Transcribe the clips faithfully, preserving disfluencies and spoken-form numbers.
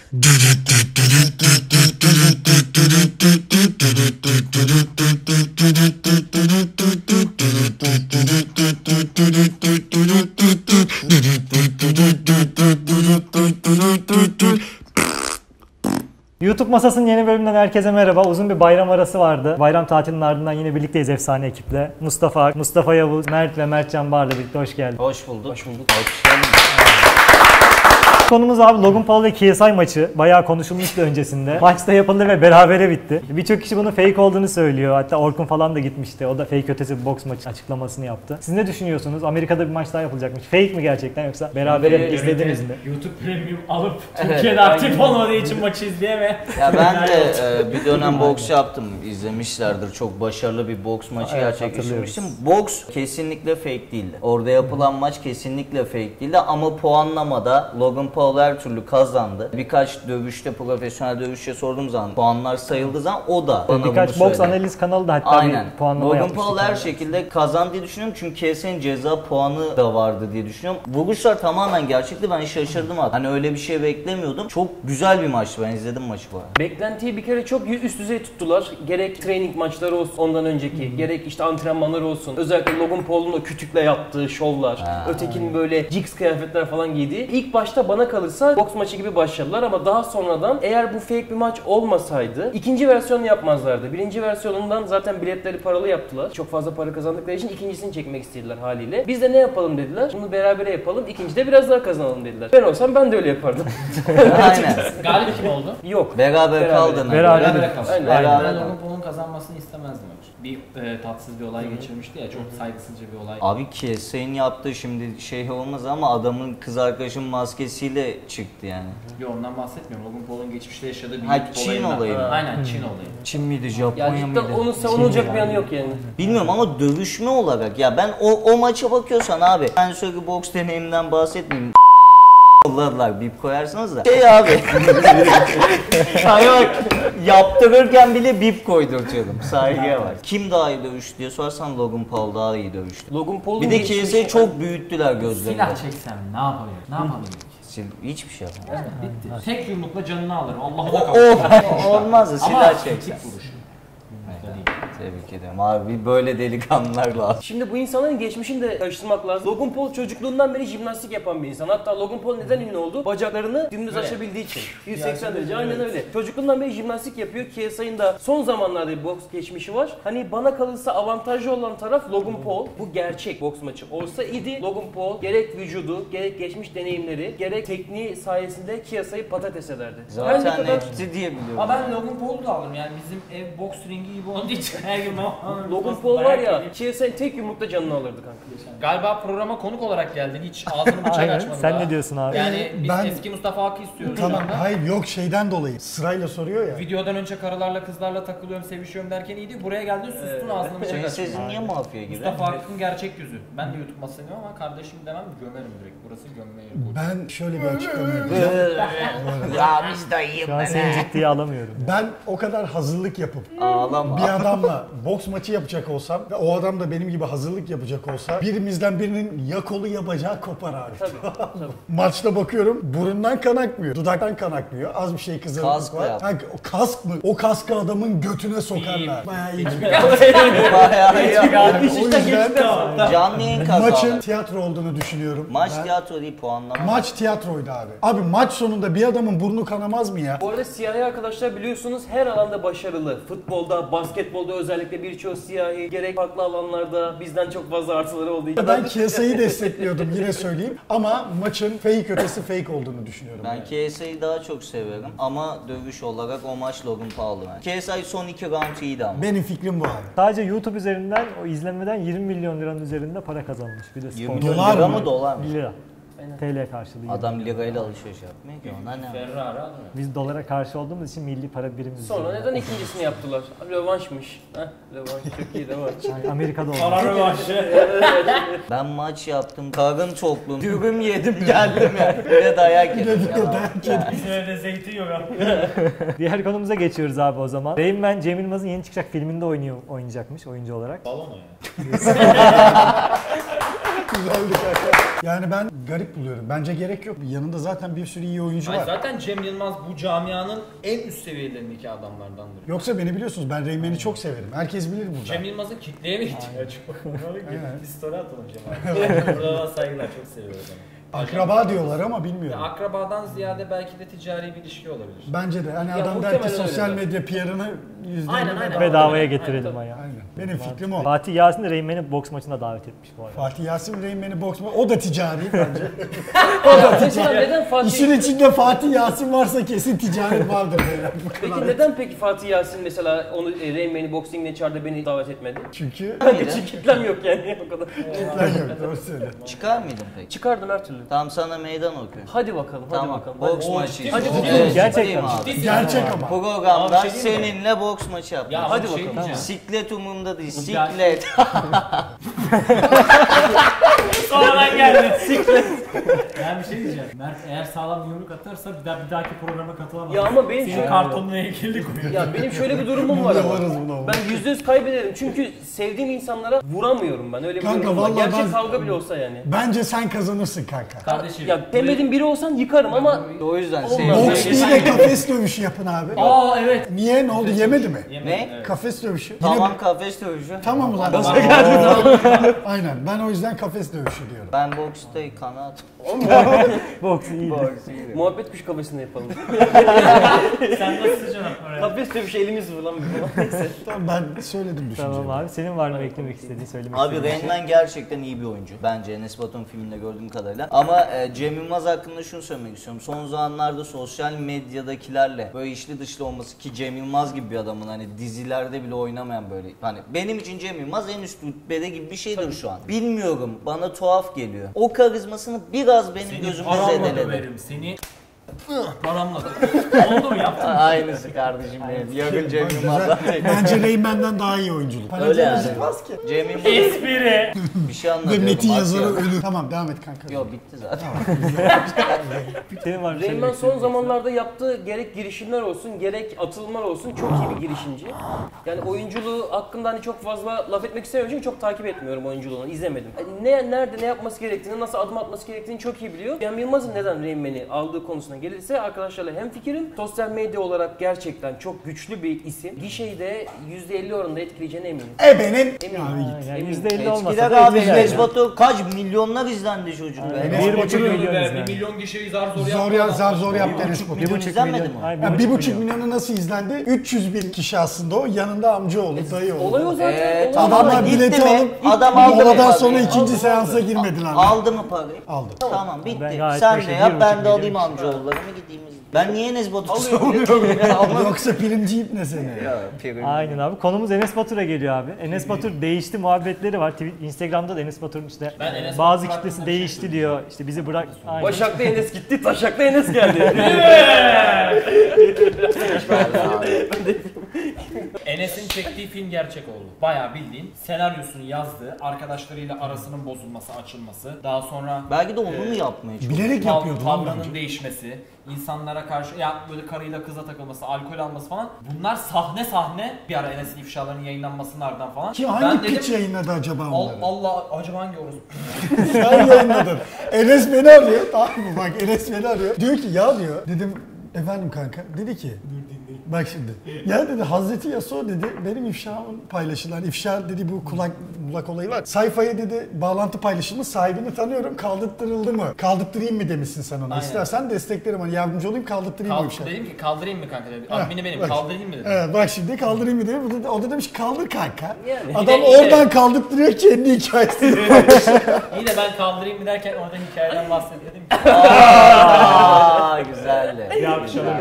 YouTube Masası'nın yeni bölümünden herkese merhaba. Uzun bir bayram arası vardı. Bayram tatilinin ardından yine birlikteyiz efsane ekiple. Mustafa, Mustafa Yavuz, Mert ve Mertcan Bar'la birlikte hoş geldin. Hoş bulduk. Hoş bulduk. Konumuz abi Logan Paul ve K S I maçı. Bayağı konuşulmuştu öncesinde. Maçta yapıldı ve berabere bitti. Birçok kişi bunun fake olduğunu söylüyor. Hatta Orkun falan da gitmişti. O da fake ötesi bir boks maçı açıklamasını yaptı. Siz ne düşünüyorsunuz? Amerika'da bir maç daha yapılacakmış. Fake mi gerçekten yoksa berabere mi izlediniz mi? YouTube Premium alıp Türkiye'de evet, aktif olmadığı için maçı izleyeme. Ya ben de e, bir dönem boks yaptım. İzlemişlerdir. Çok başarılı bir boks maçı evet, gerçekleştirmiştim. Boks kesinlikle fake değildi. Orada yapılan maç kesinlikle fake değildi ama puanlamada Logan Paul Paul her türlü kazandı. Birkaç dövüşte, profesyonel dövüşçe sorduğum zaman puanlar sayıldığı zaman o da bana birkaç boks analiz kanalı da hatta aynen. bir puanlama Logan yapmıştı. Paul her şekilde kazandı diye düşünüyorum çünkü K S I'nin ceza puanı da vardı diye düşünüyorum. Vuruşlar tamamen gerçekti. Ben şaşırdım hatta. Hani öyle bir şey beklemiyordum. Çok güzel bir maçtı. Ben izledim maçı bu arada. Beklentiyi bir kere çok üst düzey tuttular. Gerek training maçları olsun ondan önceki, hmm. gerek işte antrenmanlar olsun. Özellikle Logan Paul'un o kütükle yaptığı şovlar, ha. ötekinin böyle jigs kıyafetler falan giydiği. İlk başta bana kalırsa boks maçı gibi başladılar ama daha sonradan eğer bu fake bir maç olmasaydı ikinci versiyonu yapmazlardı. Birinci versiyonundan zaten biletleri paralı yaptılar. Çok fazla para kazandıkları için ikincisini çekmek istediler haliyle. Biz de ne yapalım dediler. Bunu berabere yapalım. İkincide biraz daha kazanalım dediler. Ben olsam ben de öyle yapardım. Aynen. Galip kim oldu? Yok. Beraber, beraber kaldın. Beraber, beraber kaldı. Aynen. Aynen. Ben Logan Paul'un kazanmasını istemezdim. Bir e, tatsız bir olay Hı-hı. geçirmişti ya, çok saygısızca bir olay. Abi K S I'nin yaptığı şimdi şey olmaz ama adamın kız arkadaşının maskesiyle çıktı yani. Yok ondan bahsetmiyorum. Logan Paul'un geçmişte yaşadığı bir ha, Çin olayı mı? Aynen Hı-hı. Çin olayı. Çin miydi, Japonya ya mıydı? Onun savunulacak bir yanı yok yani. Bilmiyorum ama dövüşme olarak ya ben o, o maça bakıyorsan abi ben sürekli boks deneyimden bahsetmeyeyim. Yolladılar bip koyarsınız da. Şey abi. Hani bak yaptırırken bile bip koydurtuyordum. Saygıya bak. Kim daha iyi dövüştü diye sorarsan Logan Paul daha iyi dövüştü. Logan Paul'un bir de K S'yi çok büyüttüler gözlerinde. Silah çeksem ne yapabilir? Ne yapabilir? Hiçbir şey yapamaz. Evet, bitti. Evet. Tek yumrukla canını alırım. Allah'a kalk. Olmaz da silah çeksen. Ama vuruş. Tebrik ederim abi, böyle delikanlılar lazım. Şimdi bu insanların geçmişini de karıştırmak lazım. Logan Paul çocukluğundan beri jimnastik yapan bir insan. Hatta Logan Paul neden ünlü oldu? Bacaklarını dümdüz evet. aşabildiği için. yüz seksen derece aynen evet. öyle. Çocukluğundan beri jimnastik yapıyor. K S I'nin da son zamanlarda bir boks geçmişi var. Hani bana kalırsa avantajlı olan taraf Logan Paul. Bu gerçek boks maçı olsa idi. Logan Paul gerek vücudu, gerek geçmiş deneyimleri, gerek tekniği sayesinde K S I'yi patates ederdi. Zaten kadar... hepsi diyebiliyorum. Ama ben Logan Paul'u da alırım yani bizim ev boks ringi gibi olduğu için. Logan Paul var ya, K S I tek yumrukta canını alırdı kanka. Galiba programa konuk olarak geldin, hiç ağzını bıçak açmadın. Sen daha. ne diyorsun abi? Yani biz ben, eski Mustafa Ak'ı istiyoruz. Tamam, hayır yok şeyden dolayı, sırayla soruyor ya. Videodan önce karılarla kızlarla takılıyorum, sevişiyorum derken iyiydi. Buraya geldin sustun ee, ağzını bıçak açmadın. Senin niye mafya gibi? Mustafa Ak'ın gerçek yüzü. Ben de YouTube masasıyım ama kardeşim demem, gömerim direkt. Burası gömme yeri. Ben şöyle bir açıklama yapacağım. Ya biz dayıyım ben. Şu an seni ciddiye alamıyorum. Ben o kadar hazırlık yapıp Ağlama. bir adamla boks maçı yapacak olsam ve o adam da benim gibi hazırlık yapacak olsa birimizden birinin ya kolu ya bacağı kopar abi. Tabii, tabii. Maçta bakıyorum burundan kan akmıyor, dudaktan kan akmıyor. Az bir şey kızarıklık var. Ha, o kask mı? O kaskı adamın götüne sokarlar. Bayağı iyi. Bayağı iyi. Yani o yüzden canlı yayın kazandı. Maçın tiyatro olduğunu düşünüyorum. Maç ben... tiyatro değil, puanlama. Maç tiyatroydu abi. Abi maç sonunda bir adamın burnu kanamaz mı ya? Bu arada siyahi arkadaşlar biliyorsunuz her alanda başarılı. Futbolda, basketbolda özellikle birçoğu siyahi, gerek farklı alanlarda bizden çok fazla artıları olduğu için. Ben K S I'yi destekliyordum yine söyleyeyim ama maçın fake ötesi fake olduğunu düşünüyorum. Ben yani. K S I'yi daha çok severim ama dövüş olarak o maç Logan Paul'u yani. K S I son iki round iyiydi ama. Benim fikrim bu abi. Sadece YouTube üzerinden o izlenmeden yirmi milyon liranın üzerinde para kazanmış. Bir de spor. Dolar lira mı? mı dolar mı? Lira. T L karşılığı. Adam lirayla alışveriş yapmıyor ki ona ne? Ferrari almıyor. Biz dolara karşı olduğumuz için milli para birimimiz. Sonra neden ikincisini yaptılar? Rövanşmış. Heh, rövanş çok iyi rövanş. Yani Amerika'da oldu. Para rövanşı. Ben maç yaptım, karın tokluğum, dürüm yedim geldim ya. Bir de dayak yedim. Bizim evde zeytin yok abi. Diğer konumuza geçiyoruz abi o zaman. Rain Man, Cem Yılmaz'ın yeni çıkacak filminde oynuyor, oynayacakmış oyuncu olarak. Balon o ya. Güzeldi kanka. Yani ben garip buluyorum. Bence gerek yok. Yanında zaten bir sürü iyi oyuncu Ay var. zaten Cem Yılmaz bu camianın en üst seviyelerindeki adamlardandır. Yoksa beni biliyorsunuz, ben Rayman'i çok severim. Herkes bilir burada. Cem Yılmaz'ın kitleye mi ihtiyacı var? Aynen. Bir story atalım Cem abi. Buradan saygılar, çok seviyoruz onu. Akraba diyorlar ama bilmiyorum. Ya akrabadan ziyade belki de ticari bir ilişki olabilir. Bence de. Hani Ya adam der ki muhtemelen sosyal öyle. medya P R'ını yüzde Aynen, aynen. Bedavaya Aynen, getirelim aynen. ayağı. Aynen. Benim fikrim o. Fatih Yasin de Rayman'i boks maçına davet etmiş bu arada. Fatih Yasin Rayman'i boks o da ticari bence. Mesela neden Fatih... İşin içinde Fatih Yasin varsa kesin ticaret vardır beyler. Bu Peki kadar. neden peki Fatih Yasin mesela onu e, Rayman'i boxing'le çağırdı beni davet etmedi? Çünkü Hiç kitlem yok yani o kadar. ben yok, doğru söyle. Çıkar mıydın peki? Çıkardım her türlü. Tamam, sana meydan okuyorum. Hadi bakalım, hadi Tamam. bakalım. Boks Hadi. maçı. ciddi Hadi misin? evet, Gerçekten. ciddiyim abi. Ciddi Gerçek ama. Programda Abi bir şey diyeyim mi? seninle boks maçı yaptık. Ya Hadi hadi şey bakalım. diyeceğim. Siklet umurumda değil. Bu Siklet. Sonradan geldi. Siklet. Ben bir şey diyeceğim. Mert eğer sağlam bir yumruk atarsa bir daha bir dahaki programa katılamaz. Ya ama benim Senin şu... kartonuna heykelli koyuyor. Ya benim şöyle bir durumum var Buna ama. varız buna. Ben yüzde yüz kaybederim çünkü sevdiğim insanlara vuramıyorum ben, öyle bir Kanka, durumum var. vallahi Gerçek ben- kavga bile olsa yani. Bence sen kazanırsın kanka. Kardeşim. Ya sevmediğim biri olsan yıkarım ama O yüzden Olmaz. sevdim. Boks değil de kafes dövüşü yapın abi. Aa evet. Niye? Ne oldu? Yemedi mi? Ne? Evet. Kafes dövüşü. Yine Tamam, mi? kafes dövüşü. Tamam ulan. Aynen. Ben o yüzden kafes dövüşü diyorum. Ben boksta kanat. Boks iyi. Boks iyi. muhabbet kuş kafesinde yapalım. Sen nasıl canım oraya? Kafes dövüşü elimiz falan bir falan. Neyse. Tamam, ben söyledim düşüncemi. Tamam abi. Senin var mı eklemek istediğin, söylemek Abi istediğin bir şey? Rayman gerçekten iyi bir oyuncu. Bence Enes Batur'un filminde gördüğüm kadarıyla. Ama e, Cem Yılmaz hakkında şunu söylemek istiyorum. Son zamanlarda sosyal medyadakilerle böyle içli dışlı olması, ki Cem Yılmaz gibi bir adamın hani dizilerde bile oynamayan böyle. Hani benim için Cem Yılmaz en üst rütbede gibi bir şeydir şu an. Bilmiyorum, bana tuhaf geliyor. O karizmasını biraz benim Seni gözümde paramla zedeledi. döverim. Seni paramla döverim. Oldu mu yaptın? Aynısı kardeşim benim. Yakın Cem Güzel. Yılmaz'dan. Bence Rayman'dan daha iyi oyunculuk. Para Öyle yani. acıtmaz ki. Cem Yılmaz Espri. bir şey Ve anlatıyorum. Metin yazarı Asya. ölür. Tamam, devam et kanka. Yok, bitti zaten. Senin var mı Rayman söylemek son istediğin bir şey? zamanlarda yaptığı gerek girişimler olsun gerek atılımlar olsun çok iyi bir girişimci. Yani oyunculuğu hakkında hani çok fazla laf etmek istemiyorum çünkü çok takip etmiyorum oyunculuğunu, izlemedim. Yani ne nerede ne yapması gerektiğini, nasıl adım atması gerektiğini çok iyi biliyor. Cem Yılmaz'ın neden Rayman'i aldığı konusuna gelirse arkadaşlarla hemfikirim. Sosyal medya olarak gerçekten çok güçlü bir isim. Gişeyi de yüzde elli oranında etkileyeceğine eminim. E benim. Eminim. Abi git. Ha, yani Eminim. yüzde elli olmasa Etkiler da abi. etkiler Enes yani. Batur kaç milyonlar izlendi çocuk be. Enes Bir buçuk Batur'u milyon Be, izlendi. Bir milyon kişiyi zar zor Zor yaptı ya, adam. zar zor yaptı Bir Enes buçuk Batur. milyon buçuk izlenmedi milyon. mi? Hayır, Ya bir buçuk milyon. milyonu nasıl izlendi? üç yüz bin kişi aslında o. Yanında amcaoğlu, dayı Olay o oğlu. zaten. Evet, olay o. tamam. Adamlar Gitti bileti mi? alıp Adam aldı mı moladan parayı? sonra ikinci Aldı mı? seansa girmediler. Aldı mı parayı? Aldı. Tamam, bitti. Ben gayet Sen beşe de bir yap, ben buçuk de alayım milyon. amcaoğullarımı gideyim izleyeyim. Ben niye Enes Batur'u savunuyorum ya? Ama- Yoksa primci ip ne seni? Ya, prim. Aynen abi. Konumuz Enes Batur'a geliyor abi. Enes Batur değişti muhabbetleri var. Tweet, Instagram'da da Enes Batur'un işte Ben Enes bazı Batur kitlesi hakkında bir şey değişti diyor. İşte bizi bırak. Aynen. Başak'ta Enes gitti, Taşak'ta Enes geldi. Enes'in çektiği film gerçek oldu. Bayağı bildiğin senaryosunu yazdığı, arkadaşlarıyla arasının bozulması, açılması, daha sonra Belki de onu mu yapmaya çalışıyor? Bilerek tav- yapıyordu lan tavrının bence. değişmesi, insanlara karşı ya böyle karıyla kıza takılması, alkol alması falan. Bunlar sahne sahne bir ara Enes'in ifşalarının yayınlanmasının ardından falan. Kim Ben hangi dedim, piç yayınladı acaba Al, onları? Allah acaba hangi orası? Sen yayınladın. Enes beni arıyor. Tamam mı? Bak Enes beni arıyor. Diyor ki ya diyor. Dedim efendim kanka. Dedi ki. Bak şimdi. Ya dedi Hazreti Yasuo dedi benim ifşamın paylaşılan ifşa dedi bu kulak bulak olayı var. Sayfaya dedi bağlantı paylaşılmış sahibini tanıyorum kaldırttırıldı mı? Kaldırttırayım mı demişsin sen ona. Aynen. İstersen desteklerim hani yardımcı olayım kaldırttırayım mı Kalk, ifşa? dedim ki kaldırayım mı kanka dedi. Heh, Admini benim bak. kaldırayım mı dedim. Evet bak şimdi kaldırayım mı diyor. Bu da- O da demiş kaldır kanka. Yani. Adam İyi de- iyi de- oradan kaldırttırıyor kendi hikayesini. İyi de ben kaldırayım mı derken orada hikayeden bahsetmedim ki. Aaa güzeldi. Bir alkış Güzeldi.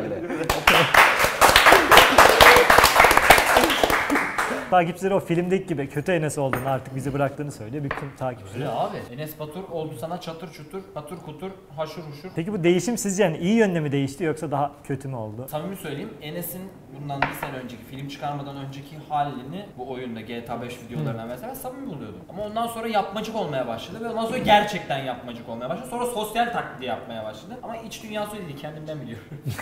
Takipçileri o filmdeki gibi kötü Enes olduğunu artık bizi bıraktığını söylüyor. Bütün takipçiler. Öyle abi. Enes Batur oldu sana çatır çutur, patır kutur, haşır huşur. Peki bu değişim sizce yani iyi yönde mi değişti yoksa daha kötü mü oldu? Samimi söyleyeyim Enes'in bundan bir sene önceki, film çıkarmadan önceki halini bu oyunda G T A beş videolarına mesela samimi buluyordum. Ama ondan sonra yapmacık olmaya başladı ve ondan sonra gerçekten yapmacık olmaya başladı. Sonra sosyal taklidi yapmaya başladı. Ama iç dünyası öyle değil, kendimden biliyorum.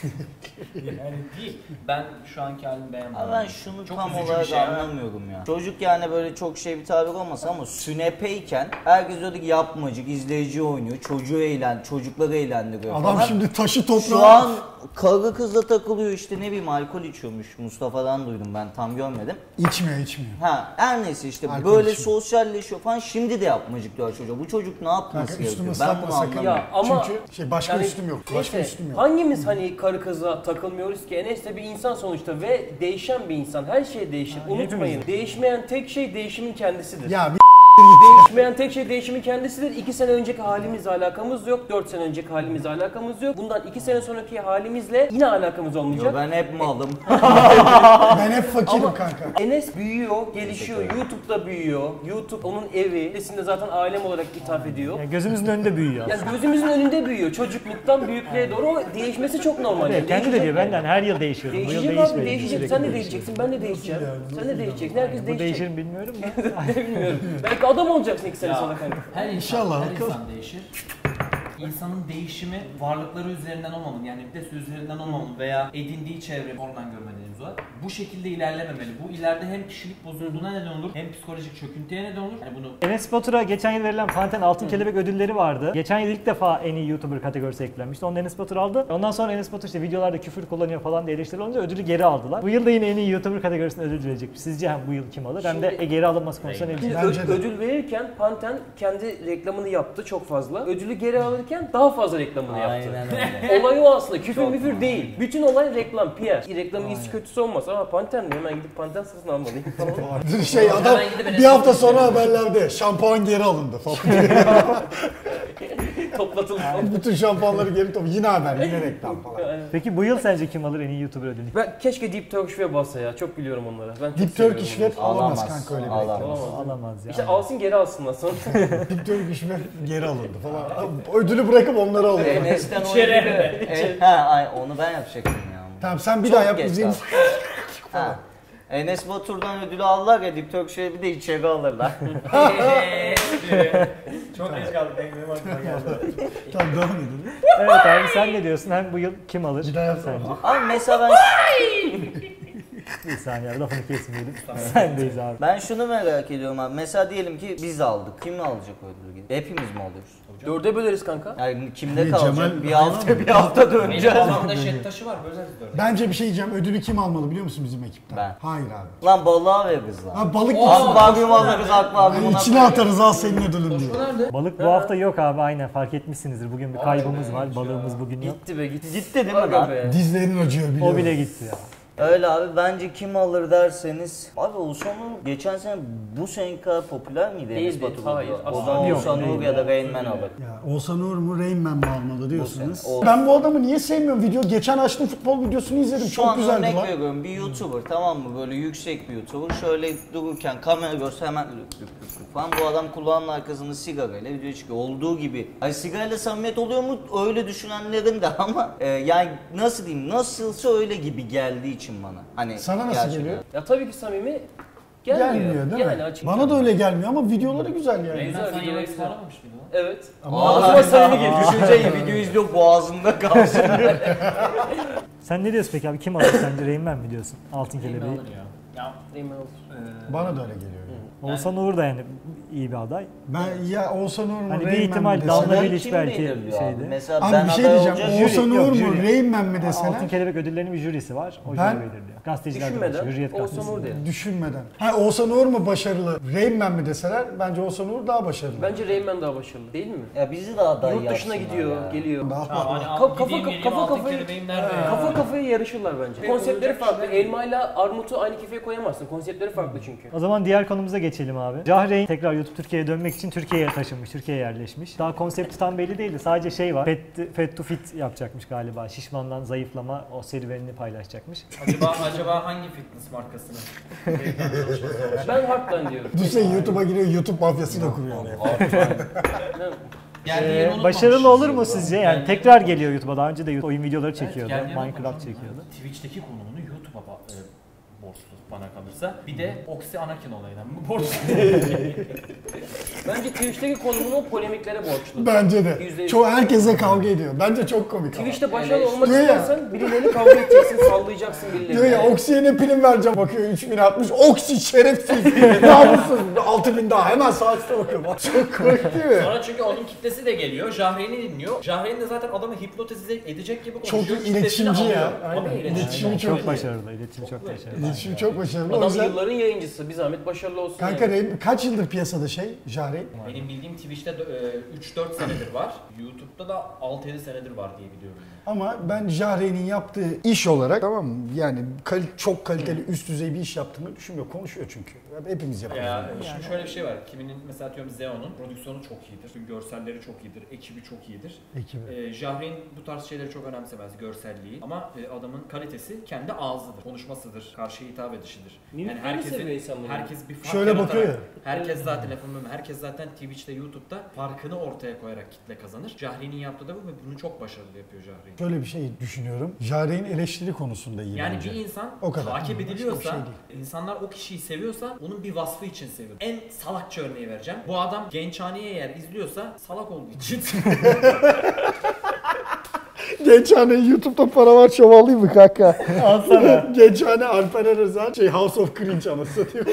Yani değil. Ben şu anki halimi beğenmedim. Ama ben şunu Çok tam üzücü bir olarak şey ya. anlamıyorum ya. Çocuk yani böyle çok şey bir tabir olmasa ama sünepeyken herkes diyordu ki yapmacık, izleyici oynuyor, çocuğu eğlen, çocukları eğlendiriyor Adam falan. şimdi taşı toprağı... Şu an karı kızla takılıyor işte, ne bileyim, alkol içiyormuş. Mustafa'dan duydum, ben tam görmedim. İçmiyor içmiyor. Ha her neyse işte Alkol böyle içmiyor. sosyalleşiyor falan, şimdi de yapmacık diyor çocuğa. Bu çocuk ne yapması Kanka üstüme gerekiyor? Ben bunu ıslatma sakın. anlamıyorum. Ya ama Çünkü şey başka yani üstüm yok. Başka neyse, üstüm yok. hangimiz hani karı kıza takılmıyoruz ki? Enes de bir insan sonuçta ve değişen bir insan. Her şey değişir. Unutmayın. hepimiz. Değişmeyen tek şey değişimin kendisidir. Ya bir Değişmeyen tek şey değişimin kendisidir. iki sene önceki halimizle alakamız yok. dört sene önceki halimizle alakamız yok. Bundan iki sene sonraki halimizle yine alakamız olmayacak. Yo, ben hep malım. ben hep fakirim Ama kanka. Enes büyüyor, gelişiyor. YouTube'da büyüyor. YouTube onun evi. Sesinde zaten ailem olarak ithaf ediyor. Yani gözümüzün önünde büyüyor. Yani gözümüzün önünde büyüyor. Çocukluktan büyüklüğe doğru o değişmesi çok normal. Evet, Yani kendi de değişecek diyor ben yani. de hani her yıl değişiyorum. Bu yıl Değişecek abi, değişmedi. değişecek. Sürekli Sen de değişiyor. değişeceksin, ben de değişeceğim. Sen de değişeceksin, herkes Bu değişecek. değişir mi bilmiyorum da. Bilmiyorum. Belki adam olacaksın iki sene Ya. sonra kanka. Her insan, İnşallah, her bakalım. insan değişir. İnsanın değişimi varlıkları üzerinden olmamalı, yani bir üzerinden olmamalı veya edindiği çevre, oradan görmediğimiz var. Bu şekilde ilerlememeli. Bu ileride hem kişilik bozulduğuna neden olur, hem psikolojik çöküntüye neden olur. Yani bunu Enes Batur'a geçen yıl verilen Panten Altın Kelebek ödülleri vardı. Geçen yıl ilk defa en iyi YouTuber kategorisi eklenmişti. Onu Enes Batur aldı. Ondan sonra Enes Batur işte videolarda küfür kullanıyor falan diye eleştiri olunca ödülü geri aldılar. Bu yıl da yine en iyi YouTuber kategorisinde ödül verecekmiş. Sizce hem bu yıl kim alır hem de Şimdi- e, geri alınması konusunda ne Şimdi düşünüyorsunuz? Bence ö- de. ödül verirken Panten kendi reklamını yaptı çok fazla. Ödülü geri alırken daha fazla reklamını yaptı. Aynen öyle. Olay o aslında. Küfür müfür değil. Bütün olay reklam, P R. Reklamın iyisi kötüsü olmaz ama Panten de hemen gidip Panten satın almalıyım falan. şey adam Hemen gidip bir hafta sonra haberlerde şampuan geri alındı falan. Toplatıldı. Bütün şampuanları geri topladı. Yine haber, yine reklam falan. Peki bu yıl sence kim alır en iyi YouTuber ödülünü? Ben keşke Deep Turkish Web alsa ya. Çok biliyorum onları. Ben çok Deep seviyorum Turkish onları. Web alamaz Alamaz, kanka öyle bir alamaz. reklam. Alamaz. Alamaz ya. İşte alsın geri alsınlar sonra. Deep Turkish Web geri alındı falan. Ödülü bırakıp onları alıyor. Enes'ten o İçeri. gibi. E, ha, ay, onu ben yapacaktım ya. Tamam sen bir Çok daha yap geç izleyeyim. Ha. Enes Batur'dan ödülü aldılar ya, Deep Turkish'e bir de içeri alırlar. Çok geç kaldık. Benim aklıma geldi. Tamam devam edelim. Evet abi sen ne diyorsun? Hem bu yıl kim alır? Bir daha yapsana. Sence? Abi mesela ben Bir saniye abi, lafını kesmeyelim. Sendeyiz abi. ben şunu merak ediyorum abi. Mesela diyelim ki biz aldık. Kim alacak o ödülü? Hepimiz mi alıyoruz? Dörde böleriz kanka. Yani kimde Bir kalacak? Cemal- bir hafta bir hafta benim döneceğiz. babamda jet taşı var, böyle dört. Bence bir şey diyeceğim. Ödülü kim almalı biliyor musun bizim ekipten? Ben. Hayır abi. Lan balığa veririz lan. Ha balık Oo. Akvaryum alırız, yani akvaryumuna içine atarız al senin ödülün diye. Koşu nerede? Balık bu hafta yok abi, aynen fark etmişsinizdir. Bugün bir kaybımız var. Balığımız bugün yok. Gitti be gitti. Gitti değil mi Aga lan? be. Dizlerin acıyor biliyorum. O bile gitti ya. Öyle abi, bence kim alır derseniz. Abi Oğuzhan'ın geçen sene bu sene kadar popüler miydi Enes Değildi, Batur? hayır, O asla. zaman Yok, Oğuzhan Uğur değil. ya da Rain Man alır. Ya Oğuzhan Uğur mu Rain Man mi almalı diyorsunuz. Bu sene, o- Ben bu adamı niye sevmiyorum? Video geçen açtım futbol videosunu izledim. Şu Çok an güzeldi örnek lan. veriyorum, bir YouTuber tamam mı, böyle yüksek bir YouTuber, şöyle dururken kamera görse hemen lüp lüp lüp lüp falan, bu adam kulağının arkasında sigarayla video çıkıyor olduğu gibi. Hani sigarayla samimiyet oluyor mu öyle düşünenlerin de ama e, yani nasıl diyeyim, nasılsa öyle gibi geldiği için bana. Hani Sana nasıl gerçekten. geliyor? Ya tabii ki samimi gelmiyor. Gelmiyor değil yani mi? açık- Bana da öyle gelmiyor ama videoları güzel yani. Güzel, Sen sana video yemek güzel. ısmarlamamış mıydın lan? Evet. Ama Aa, samimi geliyor. Düşünce video izliyor, boğazında kalsın. Sen ne diyorsun peki abi? Kim alır sence? Rain Man mi diyorsun? Altın Kim Kelebeği. alır ya? Ya Eyvallah. eee, bana da öyle geliyor. yani. Oğuzhan Uğur da yani iyi bir aday. Ben ya Oğuzhan Uğur mu Hani bir Rain Man ihtimal mi Damla deseler? Bilic Kim belki belirliyor abi? şeydi. Mesela Abi ben bir şey aday diyeceğim. olacağım. Jüri, Oğuzhan yok, Uğur mu jüri. Rain Man mi Altın deseler? Kelebek ödüllerinin bir jürisi var. O Ben- jüri belirliyor. Gazeteciler de Düşünmeden var. Hürriyet Oğuzhan gazetesi. Uğur derim. Düşünmeden. Ha Oğuzhan Uğur mu başarılı? Rain Man mi deseler? Bence Oğuzhan Uğur daha başarılı. Bence Rain Man daha başarılı değil mi? Ya bizi de aday Yurt dışına yapsınlar gidiyor, ya. geliyor. Daha ya hani Kafa- kafa, gideyim kafa- geleyim kafa- altın kafayı- kelebeğim nerede Ee, ya? Kafa kafaya yarışırlar bence. Konseptleri olacak farklı. şey. Elmayla armutu aynı kefeye koyamazsın. Konseptleri farklı çünkü. O zaman diğer konumuza geçelim abi. Cahreyn tekrar YouTube Türkiye'ye dönmek için Türkiye'ye taşınmış, Türkiye'ye yerleşmiş. Daha konsepti tam belli değildi. Sadece şey var. Fat, fat to fit yapacakmış galiba. Şişmandan zayıflama o serüvenini paylaşacakmış. Acaba acaba hangi fitness markasını? Ben Heartland diyorum. Düşünsene YouTube'a giriyor, YouTube mafyası da kuruyor. oraya. Geldiği Ee, yeri unutmamış. başarılı olur mu sizce? Yani tekrar geliyor YouTube'a. Daha önce de oyun videoları çekiyordu. geldiği yeri Minecraft unutmamış. çekiyordu. Twitch'teki konumunu YouTube'a ba- e, borçlu bana kalırsa. Bir de Oxy Anakin olayından borçlu. Bence Twitch'teki konumunu polemiklere borçlu. Bence Yüzde de. yüz. Çok herkese kavga ediyor. Bence çok komik ama. Twitch'te başarılı olmak Diyor ya. istersen birilerini kavga edeceksin, sallayacaksın birilerini. Diyor ya Oksijen'e prim vereceğim. Bakıyor üç bin altmış. Oksi şerefsiz. Namussuz. altı bin daha. Hemen sağ üstte bakıyorum. Çok komik değil mi? Sonra çünkü onun kitlesi de geliyor. Jahreyn'i dinliyor. Jahreyn de zaten adamı hipnotize edecek gibi konuşuyor. Çok Kitlesini iletişimci alıyor. ya. Tabii Aynen. iletişimci. İletişimi çok, Çok iyi. başarılı. İletişim çok başarılı. İletişimi çok başarılı. O Adam yüzden yılların yayıncısı, bir zahmet başarılı olsun. kanka yani. Rey- kaç yıldır piyasada şey Jahreyn? Benim bildiğim Twitch'te üç dört senedir var. YouTube'da da altı yedi senedir var diye biliyorum. Ama ben Jahreyn'in yaptığı iş olarak tamam mı? Yani kal- çok kaliteli üst düzey bir iş yaptığını düşünmüyor. Konuşuyor çünkü. Hepimiz yapıyoruz. Ya şimdi şöyle bir şey var. Kiminin mesela atıyorum Zeo'nun prodüksiyonu çok iyidir. Görselleri çok iyidir. Ekibi çok iyidir. Ekibi. Ee, Jahreyn bu tarz şeyleri çok önemsemez. Görselliği. Ama e, adamın kalitesi kendi ağzıdır. Konuşmasıdır. Karşıya hitap edişidir. Mimiklerini seviyor insanların. herkes bir fark Şöyle yaratarak- bakıyor ya. Herkes zaten lafını bölme, herkes zaten Twitch'te, YouTube'da farkını ortaya koyarak kitle kazanır. Jahreyn'in yaptığı da bu ve bunu çok başarılı yapıyor Jahreyn. Şöyle bir şey düşünüyorum. Jahreyn eleştiri konusunda iyi Yani bence. bir insan O kadar. takip Başka bir ediliyorsa, şey değil. insanlar o kişiyi seviyorsa onun bir vasfı için seviyor. En salakça örneği vereceğim. Bu adam Gençhane'yi eğer izliyorsa salak olduğu için. Gençhane YouTube'da para var şov alayım mı kanka? Alsana. Gençhane Alper Rıza şey House of Cringe anası satıyor.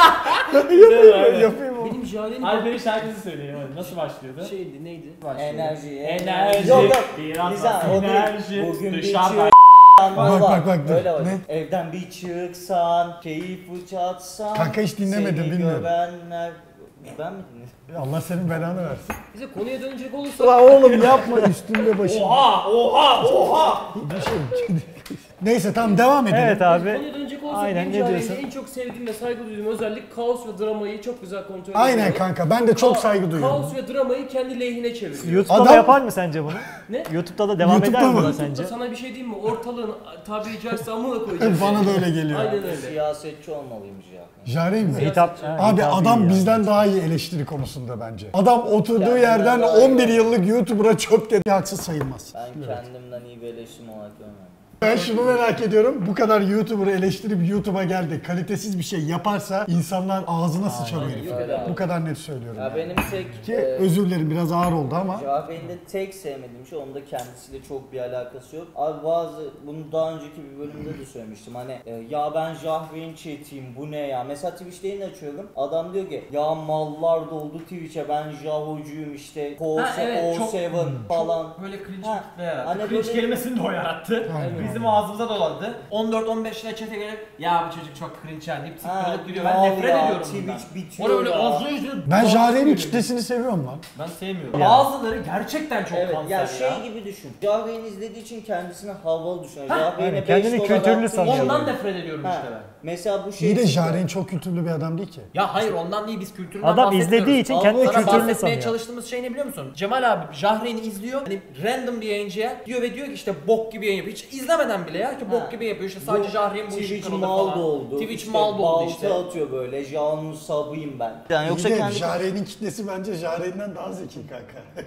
aynen. Yapayım mı? Benim Jahreyn'in Alper'in şarkısı söyleyeyim hadi. Nasıl başlıyordu? şeydi neydi? Enerji, Enerji, Yok yok. bir Güzel, anda o değil. enerji, Bugün bir dışarıdan. Bak bak, bak, dur. Öyle var. Ne? Evden bir çıksan, keyif uçatsan. Kanka hiç dinlemedim, seni bilmiyorum. görenler... Ben mi dinledim? Allah senin belanı versin. Bize konuya dönecek olursa La oğlum yapma üstünde başım. Oha, oha, oha. Bir şey- Neyse tamam devam edelim. Evet abi. konuya dönecek olursak Aynen, benim ne Jahreyn'de diyorsun? en çok sevdiğim ve saygı duyduğum özellik kaos ve dramayı çok güzel kontrol ediyor. Aynen kanka ben de çok Ka- saygı duyuyorum. Kaos ve dramayı kendi lehine çeviriyor. YouTube'da Adam- da yapar mı sence bunu? Ne? YouTube'da da devam YouTube'da eder mi mı? buna YouTube'da sence? sana bir şey diyeyim mi? Ortalığın tabiri caizse amına koyacak. Bana da öyle geliyor. Aynen öyle. Siyasetçi olmalıymış ya. Jahreyn mi? Hitap, ha, Abi hitap adam iyi bizden yani. daha iyi eleştiri konusunda bence. Adam oturduğu Kendimden yerden daha iyi. on bir yıllık YouTuber'a çöp dedi. Haksız sayılmaz. Ben kendimden iyi bir eleştirim olarak görmüyorum. Ben şunu merak ediyorum. Bu kadar YouTuber'ı eleştirip YouTube'a geldi. Kalitesiz bir şey yaparsa insanlar ağzına sıçar o herif. öyle abi. Bu kadar net söylüyorum. Ya yani. benim tek... Ki e, özür dilerim biraz ağır oldu ama. Jahreyn'de tek sevmediğim şey onun da kendisiyle çok bir alakası yok. Abi bazı bunu daha önceki bir bölümde de söylemiştim. Hani e, ya ben Jahreyn chat'iyim bu ne ya? Mesela Twitch'te yayın açıyorum. Adam diyor ki ya mallar doldu Twitch'e ben Jahocuyum işte. Ha, evet, O çok- seven falan. Böyle cringe Ha, bir kitle yarattı. hani Cringe böyle- kelimesini de o yarattı. Aynen. Bizim ağzımıza doladı. on dört on beş lira chat'e gelip ya bu çocuk çok cringe ya deyip Ha, siktirip gidiyor. mal Ben nefret ya, ediyorum bundan. Twitch bitiyor Orada öyle ya. ağzına yüzüne Ben dağıtıp Jahreyn'in geliyor. kitlesini seviyorum lan. Ben sevmiyorum. Ya. Bazıları gerçekten çok Evet kanser ya ya. şey gibi düşün. Jahreyn'i izlediği için kendisini havalı düşünüyor. Ha, Jahreyn'e aynen, beş kendini dolar kültürlü attığın sanıyor. için- Ondan nefret ediyorum Ha, işte ben. Mesela bu şey... İyi de çıktı. Jahreyn çok kültürlü bir adam değil ki. Ya hayır ondan değil biz kültüründen Adam bahsetmiyoruz. izlediği için Al, kendini sana Sana kültürlü bahsetmeye sanıyor. çalıştığımız şey ne biliyor musun? Cemal abi Jahreyn'i izliyor. Hani random bir yayıncıya diyor ve diyor ki işte bok gibi yayın yapıyor. Hiç izlemeden bile ya ki bok Ha. gibi yapıyor. İşte sadece Bu Jahreyn bu işin Twitch kralı mal falan. doldu. Twitch işte mal doldu balta işte. atıyor böyle. Janun sabıyım ben. Yani yoksa İyi de kendi... Jahreyn'in kitlesi bence Jahreyn'den daha zeki kanka.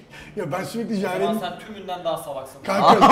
Ya ben sürekli Ama Jahreyn'in... sen tümünden daha salaksın. Kanka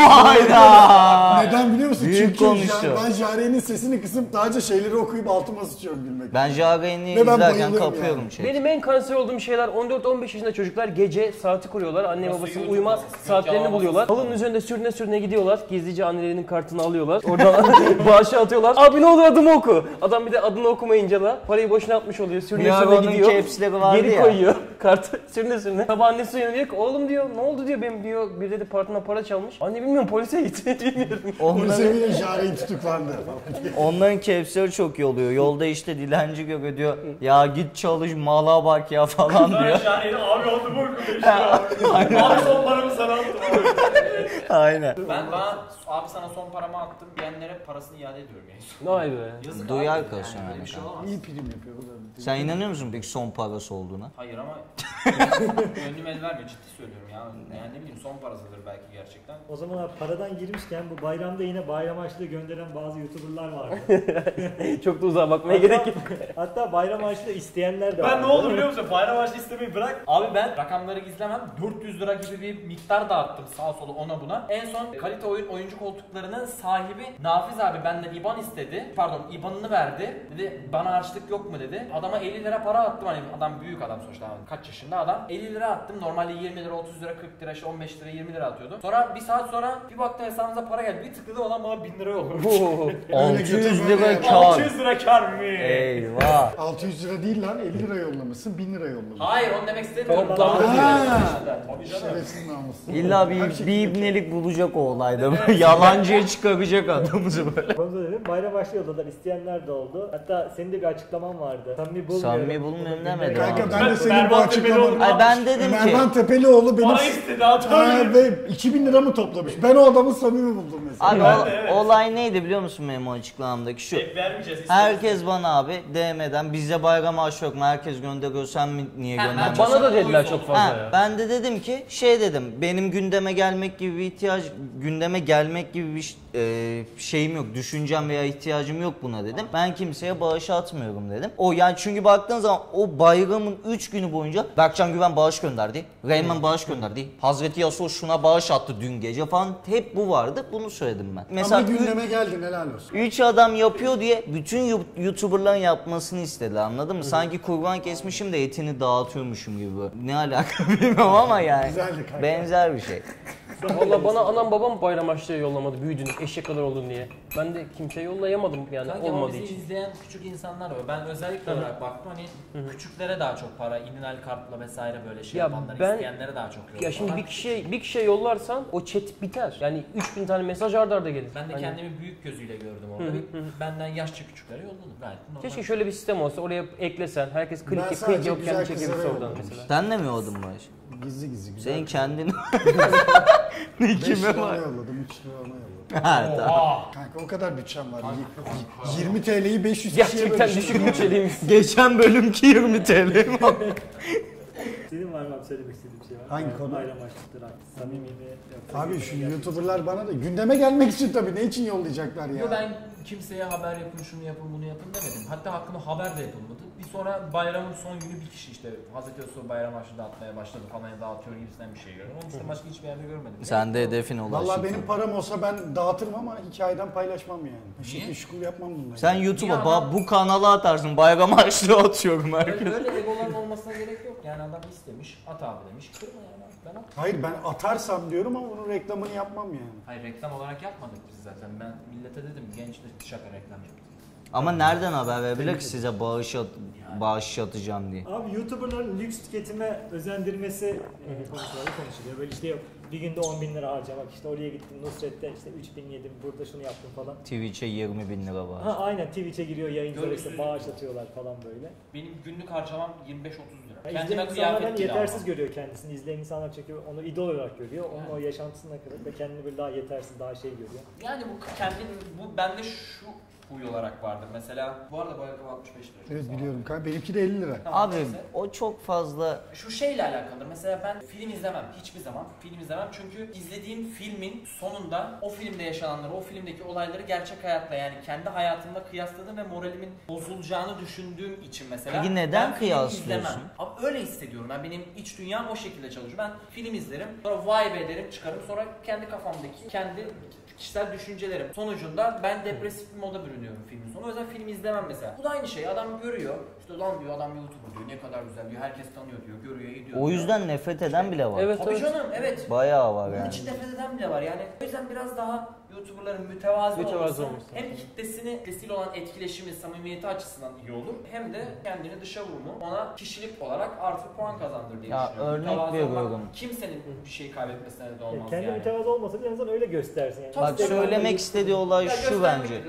Hayda! neden biliyor musun? Büyük Çünkü konuşuyor. ben Jahreyn'in sesini kısıp sadece şeyleri okuyup altıma sıçıyorum gülmekten. Ben Jahreyn'i Ve ben izlerken bayılıyorum kapıyorum yani. şey. Benim en kanser olduğum şeyler on dört on beş yaşında çocuklar gece saati kuruyorlar. Anne Nasıl babası YouTube uyuma nasıl? saatlerini Yağlaması buluyorlar. nasıl? Halının üzerinde sürüne sürüne gidiyorlar. Gizlice annelerinin kartını alıyorlar. Oradan bağışı atıyorlar. Abi ne olur adımı oku. Adam bir de adını okumayınca da parayı boşuna atmış oluyor. Sürüne Bir ara sürüne onun gidiyor. caps'leri vardı Geri ya. koyuyor kartı sürüne sürüne. Sabah annesi uyanıyor ki oğlum diyor ne oldu diyor benim diyor bir dedi partına para çalmış. Anne bilmiyorum polise git. Bilmiyorum. Onu Onların, seviyor Jahreyn tutuklandı. onların caps'leri çok iyi oluyor. Yolda işte dilenci görüyor diyor. Ya git çalış mala bak ya falan diyor. Jahreyn'e abi oldu bu okumuş. Abi son paramı sana attım abi. Aynen. Ben bana abi sana son paramı attım diyenlere parasını iade ediyorum yani. Vay be. Yazık Duyar abi. kalsın Yani yani böyle bir şey kanka. olamaz. İyi prim yapıyor. Bu da. Sen inanıyor musun peki son parası olduğuna? Hayır ama gönlüm el vermiyor, ciddi söylüyorum ya. Yani ne bileyim son parasıdır belki gerçekten. O zaman abi paradan girmişken bu bayramda yine bayram harçlığı gönderen bazı YouTuber'lar vardı. Çok da uzağa bakmaya gerek yok. Hatta bayram harçlığı isteyenler de Ben vardı. ne oldu biliyor musun? Bayram harçlığı istemeyi bırak. Abi ben rakamları gizlemem. dört yüz lira gibi bir miktar dağıttım sağa sola ona buna. En son kalite oyun oyuncu koltuklarının sahibi Nafiz abi benden I B A N istedi. Pardon I B A N'ını verdi. Dedi bana harçlık yok mu dedi. Adama elli lira para attım. Hani adam büyük adam sonuçta. Kaç yaşında adam. elli lira attım. Normalde yirmi lira, otuz lira, kırk lira, işte on beş lira, yirmi lira atıyordum. Sonra bir saat sonra bir baktım hesabımıza para geldi. Bir tıkladı olan bana bin lira yollamış. altı yüz lira altı kar. yüz lira kar mı? Eyvah. altı yüz lira değil lan, elli lira yollamışsın, bin lira yollamışsın. Hayır onu demek istemiyorum. Toplam- Tabii Ha. canım. Şerefsiz namussuz. İlla Her bir, şey- bir ibnelik bulacak o olayda. Böyle yalancıya çıkaracak adamımızı böyle. Konuda dedim bayram harçlığı yolladılar isteyenler de oldu. Hatta senin de bir açıklaman vardı. Samimi bulmuyorum. Samimi bulmuyorum demedim Kanka abi. ben de senin bu Mervan açıklamanı... Tepelioğlu- Ay ben dedim ki Mervan Tepelioğlu benim... Para istedi Ha, atamıyorum. ve iki bin lira mı toplamış? Ben o adamı samimi buldum mesela. abi Ben o- de, evet. olay neydi biliyor musun benim o açıklamamdaki şu. E, vermeyeceğiz. Herkes bana abi D M'den bize bayram harçlığı yok mu? Herkes gönderiyor sen mi niye Ha, ha, göndermiyorsun? Bana da dediler çok fazla Ha, ya. ben de dedim ki şey dedim benim gündeme gelmek gibi bir ihtiyaç gündeme gelmek gibi bir e, şeyim yok düşüncem veya ihtiyacım yok buna dedim. Ben kimseye bağış atmıyorum dedim. O yani çünkü baktığın zaman o bayramın üç günü boyunca Berkcan Güven bağış gönderdi. Reymen bağış gönderdi. Hazreti Yasuo şuna bağış attı dün gece falan. Hep bu vardı. Bunu söyledim ben. Mesela Ama gündeme geldin, helal olsun. üç adam yapıyor diye bütün yu- YouTuber'ların yapmasını istedi anladın mı? Sanki kurban kesmişim de etini dağıtıyormuşum gibi böyle. Ne alaka bilmiyorum ama yani. Güzeldi kanka. Benzer bir şey. Valla bana anam babam bayram harçlığı yollamadı büyüdün eşek kadar oldun diye. Ben de kimseye yollayamadım yani Sanki ama olmadığı bizi için. izleyen küçük insanlar var. Ben özellikle olarak baktım hani küçüklere daha çok para, indinal kartla vesaire böyle şey Ya yapanlar, ben- isteyenlere daha çok yolluyorlar. Ya şimdi bir kişiye bir kişiye yollarsan o chat biter. Yani üç bin tane mesaj arda arda gelir. Ben de Hani kendimi büyük gözüyle gördüm orada. Hı hı, Bir- Benden yaşça küçüklere yolladım. Gayet normal. keşke şöyle bir sistem olsa oraya eklesen herkes Ben klik sadece klik yok güzel kendi çekebilse kızlara oradan yolladım. mesela. Sen de mi yordun Barış? Gizli gizli güzel. Senin kendin... beş Kime lira var? ona yolladım, üç lira ona yolladım. Ha tamam. Oha! Kanka o kadar bütçem var. Y- yirmi T L'yi beş yüz kişiye Gerçekten bölüştüm. düşük bütçeliymiş. Geçen bölümki yirmi T L mi? Senin var mı abi söylemek istediğin bir şey var? Hangi Bayram- konu? Bayram harçlıkları hakkında. Samimi mi? Yoksa Abi şu gündeme YouTuber'lar bana da gündeme gelmek için tabii ne için yollayacaklar ya? Yo, ben kimseye haber yapın, şunu yapın, bunu yapın demedim. Hatta hakkında haber de yapılmadı. Bir sonra bayramın son günü bir kişi işte Hazreti Yusuf bayram harçlığı dağıtmaya başladı falan dağıtıyor gibisinden bir şey gördüm. Onun dışında başka hiçbir yerde görmedim. Sen de hedefine ulaştın. Vallahi benim param olsa ben dağıtırım ama hikayeden paylaşmam yani. Niye? Şekil şukul yapmam bunları. Sen Niye YouTube'a adam- ba- bu kanala atarsın. Bayram harçlığı atıyorum her gün. Böyle, böyle egoların olmasına gerek yok. Yani adam istemiş, at abi demiş. Kırma yani. Ben at. Hayır ben atarsam diyorum ama bunun reklamını yapmam yani. Hayır reklam olarak yapmadık biz zaten. Ben millete dedim genç de şaka reklam yaptı. Ama nereden haber verebilir ki size bağış at bağış atacağım diye? Abi YouTuber'ların lüks tüketime özendirmesi e, konuşmaları konuşuluyor. Böyle işte yok bir günde on bin lira harcamak, işte oraya gittim Nusret'te işte üç bin yedim, burada şunu yaptım falan. Twitch'e yirmi bin lira var. Ha aynen Twitch'e giriyor yayıncılar işte Görgüsüzlük. bağış atıyorlar falan böyle. Benim günlük harcamam yirmi beş otuz lira. Ya Kendime izleyen insanlar kıyafet hani bile yetersiz almam. görüyor kendisini. İzleyen insanlar çünkü onu idol olarak görüyor. Onun Yani. o yaşantısına kadar ve kendini böyle daha yetersiz, daha şey görüyor. Yani bu kendin, bu bende şu huy olarak vardır. Mesela bu arada bu ayakkabı altmış beş lira. Çok Evet sağ ol. biliyorum kanka. Benimki de elli lira. Tamam, Abi neyse. o çok fazla Şu şeyle alakalıdır. Mesela ben film izlemem. Hiçbir zaman film izlemem. Çünkü izlediğim filmin sonunda o filmde yaşananları, o filmdeki olayları gerçek hayatla yani kendi hayatımda kıyasladığım ve moralimin bozulacağını düşündüğüm için mesela. Peki neden ben film kıyaslıyorsun? izlemem. Ama öyle hissediyorum. Yani benim iç dünyam o şekilde çalışıyor. Ben film izlerim, sonra vibe ederim, çıkarım. Sonra kendi kafamdaki, kendi kişisel düşüncelerim sonucunda ben depresif bir moda bürünüyorum filmin sonu. O yüzden film izlemem mesela. Bu da aynı şey. Adam görüyor. İşte lan diyor adam YouTuber diyor. Ne kadar güzel diyor. Herkes tanıyor diyor. Görüyor, ediyor. o diyor. yüzden nefret eden bile var. Evet Tabii evet. canım evet. Bayağı var Bunun yani. için nefret eden bile var yani. O yüzden biraz daha YouTuber'ların mütevazı, Mütevazı olması olması. hem kitlesini, kitlesiyle olan etkileşimi, samimiyeti açısından iyi olur. Hem de kendini dışa vurumu ona kişilik olarak artı puan kazandır diye Ya, düşünüyorum. örnek Mütevazı veriyorum. olmak kimsenin bir şey kaybetmesine neden Yani olmaz kendi yani. mütevazı olmasa da en azından öyle göstersin yani. Tabii, Bak tabii. söylemek istediği olay Ya şu göstermek bence. gibi, o samimi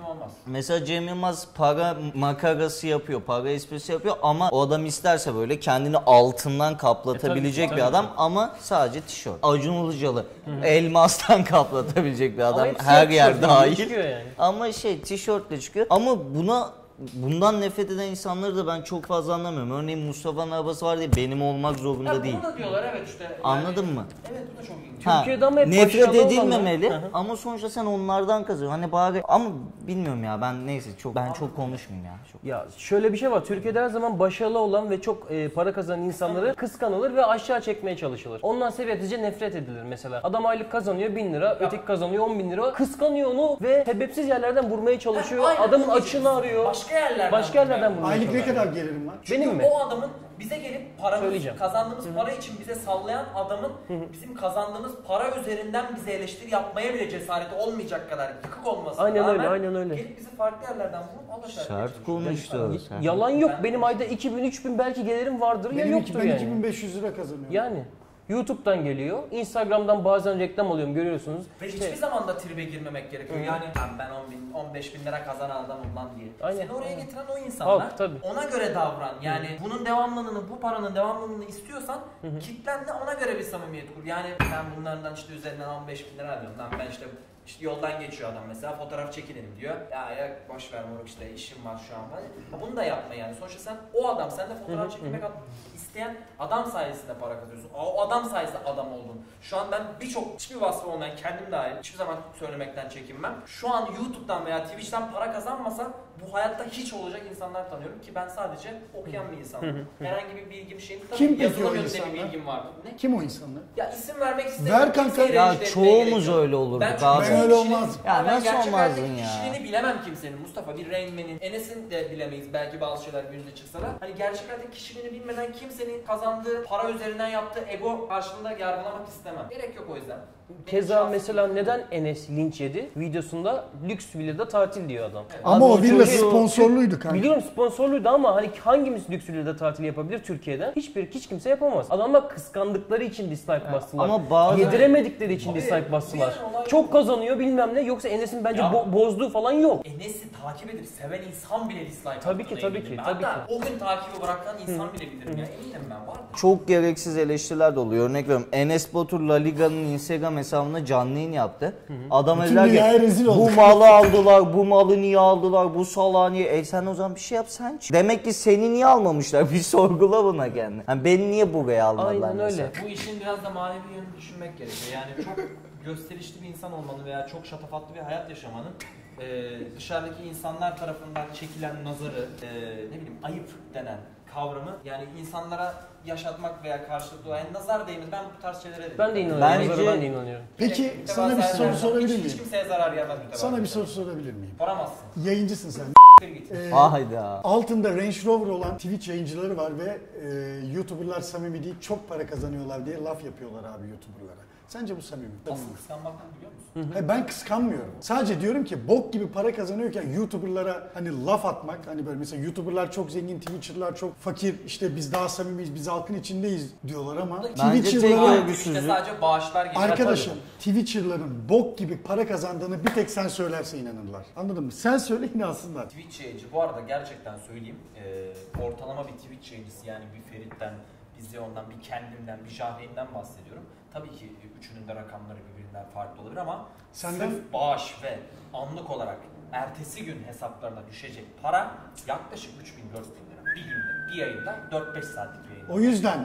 olmaz. Mesela Cem Yılmaz para makarası yapıyor, para esprisi yapıyor ama o adam isterse böyle kendini altından kaplatabilecek E, tabii, bir tabii. adam ama sadece tişört. Acun Ilıcalı elmastan kaplatabilecek bir adam, hepsi her yok, yer tişörtle dahil. çıkıyor yani. Ama şey tişörtle çıkıyor ama buna bundan nefret eden insanları da ben çok fazla anlamıyorum. Örneğin Mustafa'nın arabası var diye benim olmak zorunda Ya değil. bunu da diyorlar evet işte. Yani- Anladın mı? Evet bu da çok ilginç. Ha, Türkiye'de ama hep nefret başarılı edilmemeli olanlar- Hı hı. ama sonuçta sen onlardan kazanıyorsun. Hani bari ama bilmiyorum ya ben neyse çok ben çok konuşmayayım ya. Çok. Ya şöyle bir şey var. Türkiye'de her zaman başarılı olan ve çok e, para kazanan insanları kıskanılır ve aşağı çekmeye çalışılır. Ondan sebepsizce nefret edilir mesela. Adam aylık kazanıyor bin lira, öteki kazanıyor on bin lira. Kıskanıyor onu ve sebepsiz yerlerden vurmaya çalışıyor. Aynen, Adamın bunu açığını arıyor. Başka yerlerden. Başka yerlerden vurmaya Aylık ne çalışıyor. kadar gelirim var? Çünkü Benim mi? o adamın bize gelip paramız, Söyleyeceğim. kazandığımız para için bize sallayan adamın bizim kazandığımız para üzerinden bize eleştiri yapmaya bile cesareti olmayacak kadar yıkık olmasına Aynen rağmen öyle, aynen öyle. gelip bizi farklı yerlerden vurup alaşağı Sert konuştu. sert. Yalan yok. Benim ayda iki bin üç bin belki gelirim vardır ya Benim iki, yoktur ben yani. iki bin beş yüz lira kazanıyorum. Yani YouTube'dan geliyor. Instagram'dan bazen reklam alıyorum görüyorsunuz. Ve İşte- hiçbir zaman da tribe girmemek gerekiyor. Yani ben, ben on bin, on beş bin lira kazanan adamım lan diye. Aynen. Seni oraya getiren o insanlar. Halk, tabii. Ona göre davran. Yani bunun devamlılığını, bu paranın devamlılığını istiyorsan kitlenle ona göre bir samimiyet kur. Yani ben bunlardan işte üzerinden on beş bin lira alıyorum. Lan ben işte İşte yoldan geçiyor adam mesela fotoğraf çekinelim diyor. Ya ya boş ver moruk işte işim var şu an. Hani bunu da yapma yani. Sonuçta sen o adam sen de fotoğraf çekmek isteyen adam sayesinde para kazanıyorsun. O adam sayesinde adam oldun. Şu an ben birçok hiçbir vasfı olmayan kendim dahil hiçbir zaman söylemekten çekinmem. Şu an YouTube'dan veya Twitch'ten para kazanmasa bu hayatta hiç olacak insanlar tanıyorum ki ben sadece okuyan bir insanım. Herhangi bir bilgim şeyim tabii Kim peki yazılım o yönünde insanlar? bir bilgim vardı. Ne? Kim o insanlar? Ya isim vermek istemiyorum. Ver kanka. Kimseyi Ya rencide etmeye gerek çoğumuz yok. öyle olurduk Ben, abi. çünkü Ben öyle kişinin- olmazdım. Ya ben nasıl gerçek olmazdın hayattaki ya? kişiliğini bilemem kimsenin. Mustafa bir Rain Man'in, Enes'in de bilemeyiz. Belki bazı şeyler günümüze çıksa da. Hani gerçek hayattaki kişiliğini bilmeden kimsenin kazandığı para üzerinden yaptığı ego karşılığında yargılamak istemem. Gerek yok o yüzden. Benim Keza şahsi mesela fikrim. neden Enes linç yedi? Videosunda lüks villada tatil diyor adam. Ama Abi o o villa çocuğu- sponsorluydu kanka. Biliyorum sponsorluydu ama hani hangimiz lüks villada tatil yapabilir Türkiye'den? Hiçbir hiç kimse yapamaz. Adamlar kıskandıkları için dislike bastılar. Ama bazen- Yediremedikleri için Abi, dislike bastılar. bir olay- Çok kazanıyor bilmem ne yoksa Enes'in bence Ya. bo- bozduğu falan yok. Enes'i takip edip seven insan bile dislike Tabii ki, attığına tabii eminim ki, ben. tabii Hatta ki. o gün takibi bırakan insan bile bilirim ya. Eminim ben vardır. Çok gereksiz eleştiriler de oluyor. Örnek veriyorum. Enes Batur La Liga'nın Instagram hesabına canlı yayın yaptı. Adam Bütün dediler dünyaya rezil ki bu olduk. malı aldılar, bu malı niye aldılar, bu salağı niye? E sen o zaman bir şey yap sen çık. Demek ki seni niye almamışlar? Bir sorgula buna kendini. Yani beni niye buraya almadılar Aynen mesela? öyle. Bu işin biraz da manevi yönünü düşünmek gerekiyor. Yani çok gösterişli bir insan olmanın veya çok şatafatlı bir hayat yaşamanın e, dışarıdaki insanlar tarafından çekilen nazarı, e, ne bileyim ayıp denen kavramı yani insanlara yaşatmak veya karşılıklı yani nazar değmez. Ben bu tarz şeylere de Ben de inanıyorum. Bence- Bence... Ben de inanıyorum. Peki Mütevazı sana bir soru yerlerden sorabilir hiç, hiç miyim? kimseye zarar gelmez mütevazı. Sana bir soru sorabilir miyim? Soramazsın. Yayıncısın sen. Bir git. Ee, Hayda. altında Range Rover olan Twitch yayıncıları var ve e, YouTuber'lar samimi değil, çok para kazanıyorlar diye laf yapıyorlar abi YouTuber'lara. Sence bu samimi? Asıl kıskanmaktan biliyor musun? Hayır, ben kıskanmıyorum. Sadece diyorum ki bok gibi para kazanıyorken YouTuber'lara hani laf atmak, hani böyle mesela YouTuber'lar çok zengin, Twitcher'lar çok fakir, işte biz daha samimiyiz, biz halkın içindeyiz diyorlar ama Bence Twitcher'ların tek- Abi, işte sadece bağışlar geliyor. arkadaşım Twitcher'ların bok gibi para kazandığını bir tek sen söylerse inanırlar. Anladın mı? Sen söyle inansınlar. Twitch yayıncı bu arada gerçekten söyleyeyim e, ortalama bir Twitch yayıncısı yani bir Ferit'ten, bir Zeon'dan, bir kendimden, bir Jahreyn'den bahsediyorum. Tabii ki üçünün de rakamları birbirinden farklı olabilir ama Senden- sırf bağış ve anlık olarak ertesi gün hesaplarına düşecek para yaklaşık üç bin dört bin lira. Bir günde, bir yayında dört beş saatlik bir yayında. O yüzden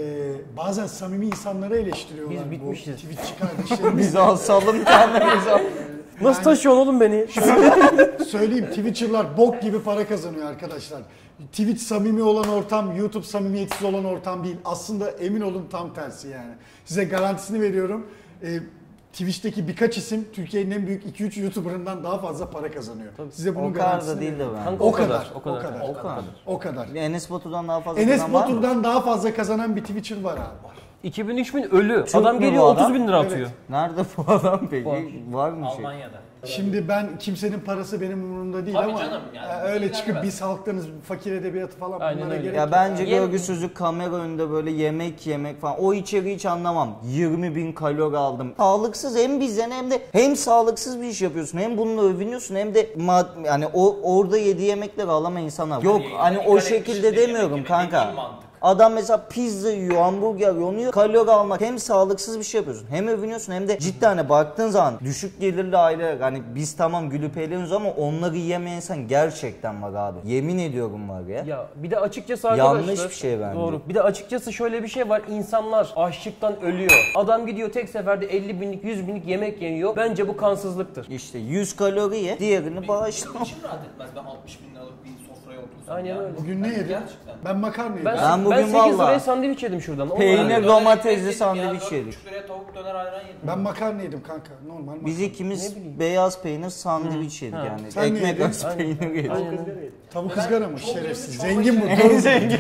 e, bazen samimi insanları eleştiriyorlar. Biz bu bitmişiz. Twitch'çi kardeşlerimiz. Biz alsalım kendimizi. Nasıl taşıyorsun oğlum beni? Söyleyeyim, Twitcher'lar bok gibi para kazanıyor arkadaşlar. Twitch samimi olan ortam, YouTube samimiyetsiz olan ortam değil. Aslında emin olun tam tersi yani. Size garantisini veriyorum. Ee, Twitch'teki birkaç isim Türkiye'nin en büyük iki üç YouTuber'ından daha fazla para kazanıyor. Size bunun O kadar garantisini da değil de veriyorum. ben. Kanka, O kadar, o kadar. o kadar. O kadar. O kadar. Enes Batur'dan daha fazla Enes kazanan var mı? Batur'dan daha fazla kazanan bir Twitcher var abi. iki bin üç bin ölü. Çok adam mu geliyor bu adam? otuz bin lira Evet. atıyor. Nerede bu adam peki? Var. Var mı şey? Almanya'da. Şimdi ben kimsenin parası benim umurumda değil Tabii ama canım, yani e, öyle ilgilenmez. çıkıp biz halktanız fakir edebiyatı falan Aynen bunlara öyle. gerek Ya yok. bence Yem- görgüsüzlük kamera önünde böyle yemek yemek falan o içeriği hiç anlamam. yirmi bin kalori aldım. Sağlıksız hem bizden hem de hem sağlıksız bir iş yapıyorsun hem bununla övünüyorsun hem de mad- yani o orada yediği yemekleri alamayan insanlar. Yok Yani hani o yemek şekilde dışında yemek demiyorum yemek kanka. değil mantık. Adam mesela pizza yiyor, hamburger yiyor, kalori almak hem sağlıksız bir şey yapıyorsun. Hem övünüyorsun hem de cidden hani baktığın zaman düşük gelirli aileler hani biz tamam gülüp eğleniyoruz ama onları yiyemeyen insan gerçekten var abi. Yemin ediyorum var ya. Ya bir de açıkçası arkadaşlar. Yanlış bir şey bence. Doğru. Bir de açıkçası şöyle bir şey var. İnsanlar açlıktan ölüyor. Adam gidiyor tek seferde elli binlik yüz binlik yemek yiyor. Bence bu kansızlıktır. İşte yüz kalori ye, diğerini bağışla. İçim rahat etmez ben altmış bin liralık bir sofraya otursam. Aynen ya. öyle. Bugün ne yedin? Gerçekten. Ben makarna yedim. Ben, Ben ben, bugün sekiz vallahi- liraya sandviç yedim şuradan. O Peynir, var. Ben domatesli döner ekmek sandviç yedim ya, dört yedik. buçuk liraya tavuk döner ayran yedim. Ben makarna yedim kanka. Normal makarna. Biz ikimiz beyaz peynir sandviç yedik yani. Sen ne Ekmek yedin? arası peynir yedik. Aynen. Tavuk ızgara mı? çok Şerefsiz. çok Zengin bu. çok Dövün. Zengin.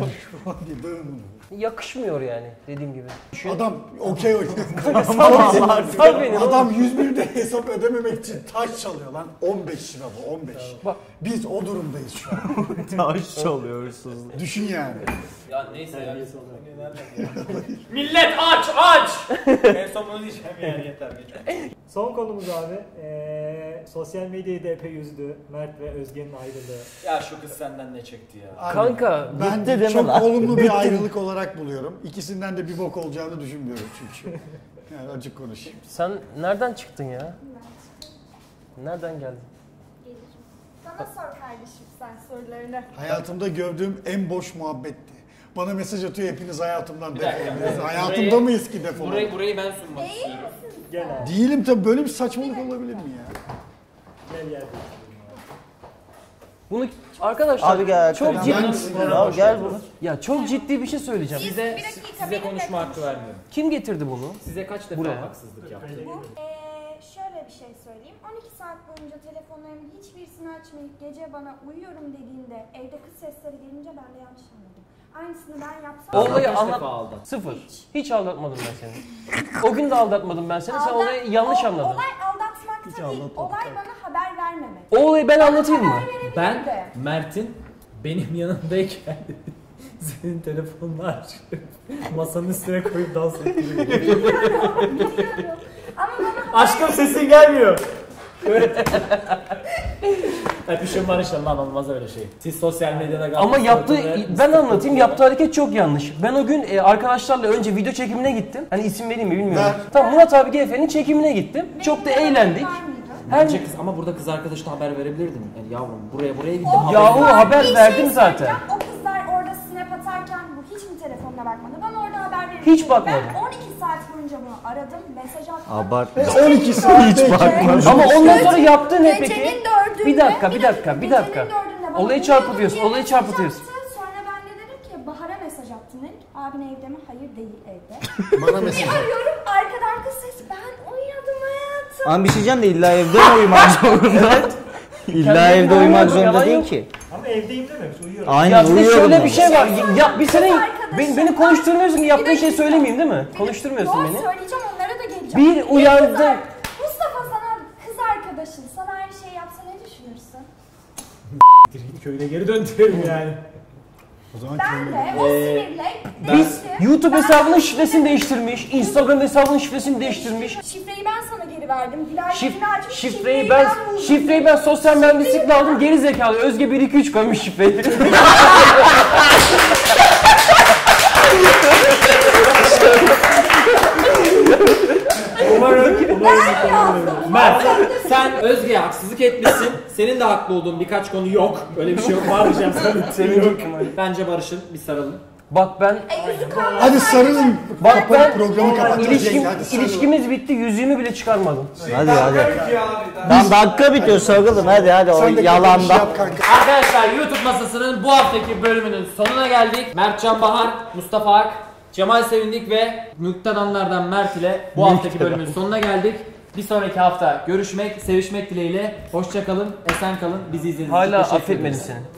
Yakışmıyor yani dediğim gibi. Düşün. Adam okey oynuyor. Sal beni. Adam yüz birde hesap ödememek için taş çalıyor lan. on beş lira bu on beş. Bak. Biz o durumdayız şu an. Taş çalıyorsunuz. Düşün yani. Ya neyse ya. Millet aç aç! En son bunu diyeceğim yani yeter. Geçelim. Son konumuz abi. Ee, sosyal medyayı da epey üzdü. Mert ve Özge'nin ayrılığı. Ya şu kız senden ne çekti ya? Abi, Kanka ben bitti değil mi çok lan? olumlu bir ayrılık olarak buluyorum. İkisinden de bir bok olacağını düşünmüyorum çünkü. Yani açık konuşayım. sen nereden çıktın ya? Nereden geldin? Gelir. Bana sor kardeşim sen sorularını. Hayatımda gördüğüm en boş muhabbetti. Bana mesaj atıyor hepiniz hayatımdan Bir dakika. defolun. Hayatımda Burayı- mıyız ki defolun? Burayı, burayı ben sunmak Değil istiyorum. misin? Gel abi. Değilim tabii, böyle bir saçmalık olabilir mi ya? Gel gel. Bunu arkadaşlar Abi gel. çok Ya ciddi ben- Abi gel bunu. ya çok ciddi bir şey söyleyeceğim. Size, bir dakika, Size benimle konuşma hakkı konuşun. vermiyorum. Kim getirdi bunu? Size kaç defa Buraya. haksızlık yaptı? Bu eee, şöyle bir şey söyleyeyim. on iki saat boyunca telefonlarımın hiçbirisini açmayıp gece bana uyuyorum dediğinde evde kız sesleri gelince ben de yanlış anladım. Aynısını ben yapsam... Olayı Kaç anlat. defa aldın? Sıfır. Hiç. Hiç aldatmadım ben seni. O gün de aldatmadım ben seni. Sen Aldat- olayı yanlış o- anladın. Olay aldatmakta değil. Olay bana haber vermemek. O olayı ben anlatayım mı? Haber verebilirdi. Ben Mert'in benim yanımdayken senin telefonunu açıp masanın üstüne koyup dans ettiğini Biliyorum, biliyorum. Ama bana haber... Aşkım sesin gelmiyor. Öpüşün barışın lan, olmaz öyle şey. Siz sosyal medyada Ama galiba yaptığı, fotoğrafı- ben anlatayım, yaptığı hareket çok yanlış. Ben o gün e, arkadaşlarla önce video çekimine gittim. Hani isim vereyim mi bilmiyorum. Ver. Tamam, Murat abi G F'nin çekimine gittim. Çok da Benim eğlendik. var mıydı? Her Bence kız, ama burada kız arkadaşına haber verebilirdin. Yani yavrum buraya buraya gittim. O Ya o kızlar- haber bir şey verdim zaten. söyleyeceğim. O kızlar orada snap atarken bu hiç mi telefonuna bakmadı? Bana orada haber verin. Hiç bakmadı. Ben on iki saat boyunca bunu aradım, mesaj attım. Abartma. on iki saat hiç bakmadım. Ama ondan sonra yaptı ne peki? Gecenin dördünde... Bir dakika, bir dakika, bir dakika. Gecenin dördünde bana Olayı uyuyordum çarpıtıyorsun, diye olayı mesaj çarpıtıyorsun. attı. Sonra ben de dedim ki Bahar'a mesaj attım dedim ki abin evde mi? Hayır değil evde. Bana mesaj Bir arıyorum arkadan kız sesi ben uyuyordum hayatım. Ama bir şey diyeceğim de illa evde mi uyumak zorunda? İlla Kendi evde evinde uyumak uyuyorum, zorunda yalan değil yok. ki. Ama evdeyim dememiş, uyuyorum. Aynen Ya bir de uyuyorum. şöyle ama. bir şey var. Ya bir senin arkadaşım. beni, beni konuşturmuyorsun ki yaptığın Bir şeyi dakika. söylemeyeyim değil mi? Bir de- Konuşturmuyorsun Doğru beni. söyleyeceğim onlara da geleceğim. Bir kız uyandı. ar- Mustafa sana kız arkadaşın sana aynı şeyi yapsa ne düşünürsün? Git köyüne geri döndürelim yani. O zaman Ben de kendine- o Ee, sinirle Biz dedim ki, YouTube ben- hesabının şifresini değiştirmiş, Instagram hesabının şifresini değiştirmiş. Şifreyi ben sana geri verdim. Dilay Şif, yüzünü açmış, şifreyi ben buldum. şifreyi ben sosyal mühendislikle aldım. Geri zekalı Özge bir iki üç koymuş şifreyi. Umarım, Ben yazdım. Mert, sen Özge'ye haksızlık etmişsin. Senin de haklı olduğun birkaç konu yok. Öyle bir şey yok. Var diyeceğim sana. Senin Yok. yok ama. Bence barışın, bir sarılın. Bak ben E, yüzü kalmadı. Hadi sarılın. Bak Kapat, ben programı kapatacağız. ilişkim, Hadi sarılın. ilişkimiz bitti, yüzüğümü bile çıkarmadım. Hadi hadi. Tam dakika bitiyor sarılın hadi hadi o Sen de kapanış yalanda. yap kanka. Arkadaşlar YouTube masasının bu haftaki bölümünün sonuna geldik. Mertcan Bahar, Mustafa Ak, Cemal Sevindik ve Müktedanlardan Mert ile bu haftaki bölümün sonuna geldik. Bir sonraki hafta görüşmek, sevişmek dileğiyle. Hoşça kalın, esen kalın. Bizi izlediğiniz için Hala teşekkür affetmedim ederiz. seni.